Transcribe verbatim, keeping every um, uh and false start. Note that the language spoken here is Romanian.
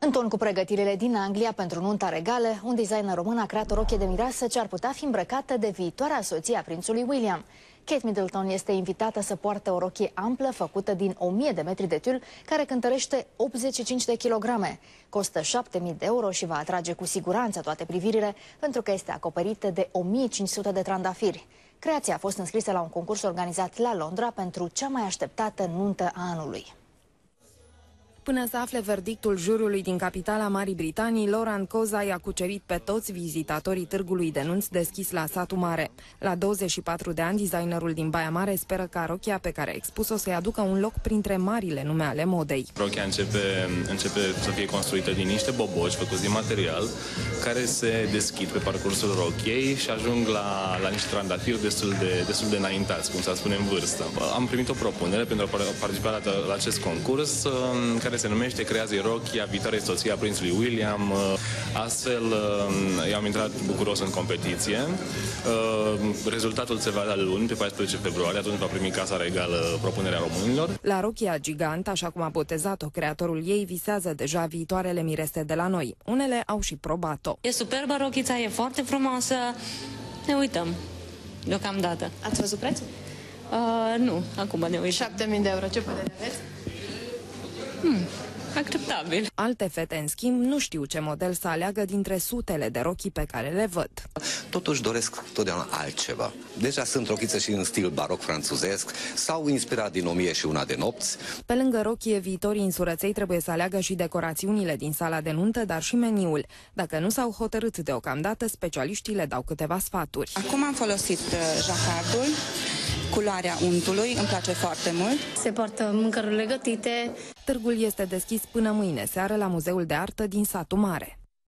În ton cu pregătirile din Anglia pentru nunta regală, un designer român a creat o rochie de mireasă ce ar putea fi îmbrăcată de viitoarea soție a prințului William. Kate Middleton este invitată să poarte o rochie amplă făcută din o mie de metri de tul, care cântărește optzeci și cinci de kilograme. Costă șapte mii de euro și va atrage cu siguranță toate privirile, pentru că este acoperită de o mie cinci sute de trandafiri. Creația a fost înscrisă la un concurs organizat la Londra pentru cea mai așteptată nuntă a anului. Până să afle verdictul juriului din capitala Marii Britanii, Laurent Coza i-a cucerit pe toți vizitatorii târgului de nunți deschis la Satul Mare. La douăzeci și patru de ani, designerul din Baia Mare speră ca rochia pe care a expus-o să-i aducă un loc printre marile nume ale modei. Rochia începe, începe să fie construită din niște boboci făcuți din material care se deschid pe parcursul rochiei și ajung la, la niște trandafiri destul de, destul de înaintați, cum să spune, în vârstă. Am primit o propunere pentru a participa la, la acest concurs, care se numește Creează rochia viitoarei soții a prințului William. Astfel, i-am intrat bucuros în competiție. Rezultatul se va da luni, pe paisprezece februarie, atunci va primi Casa Regală propunerea românilor. La rochia gigant, așa cum a botezat-o creatorul ei, visează deja viitoarele mirese de la noi. Unele au și probat-o. E superbă rochița, e foarte frumoasă. Ne uităm, deocamdată. Ați văzut prețul? Uh, nu, acum ne uităm. șapte mii de euro, ce părere aveți? Hmm, acceptabil. Alte fete, în schimb, nu știu ce model să aleagă dintre sutele de rochii pe care le văd. Totuși doresc totdeauna altceva. Deja sunt rochițe și în stil baroc franțuzesc sau inspirat din o mie și una de nopți. Pe lângă rochie, viitorii însurăței trebuie să aleagă și decorațiunile din sala de nuntă, dar și meniul. Dacă nu s-au hotărât deocamdată, specialiștii le dau câteva sfaturi. Acum am folosit jacardul, culoarea untului, îmi place foarte mult. Se poartă mâncărurile gătite. Târgul este deschis până mâine seară la Muzeul de Artă din Satul Mare.